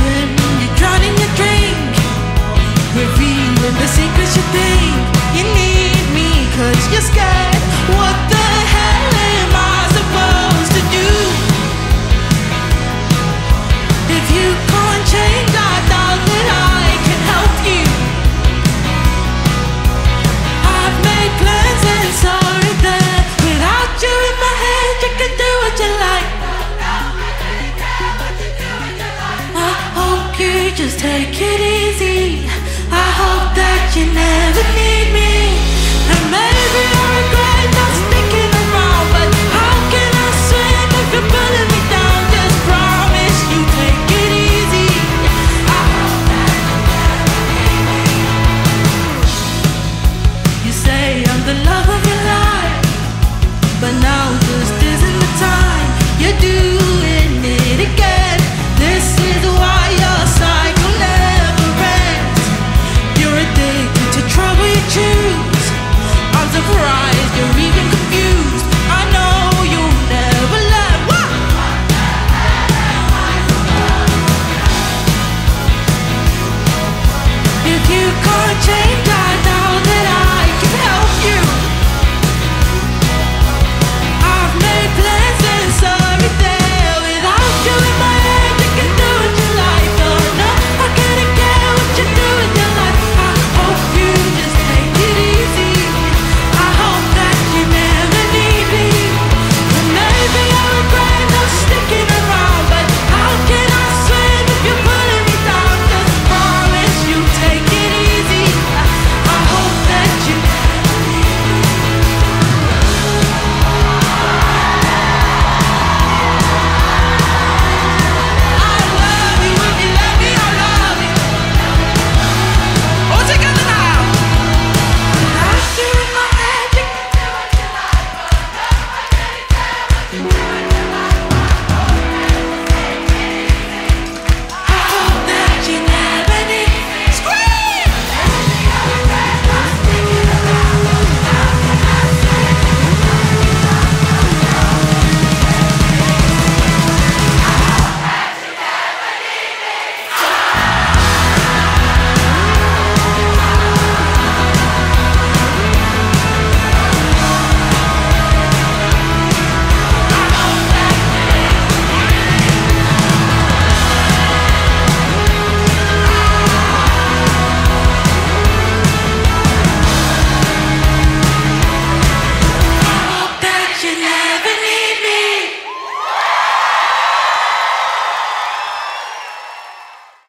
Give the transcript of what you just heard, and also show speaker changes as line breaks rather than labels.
swim, you drown in your drink, revealing the secrets you think you need me, 'cause you're scared. What the hell am I supposed to do? If you can't change, I doubt that I can help you. I've made plans and sorry that without you in my head, you can do what you like. I hope you just take it easy. I hope that you never need me, and maybe I regret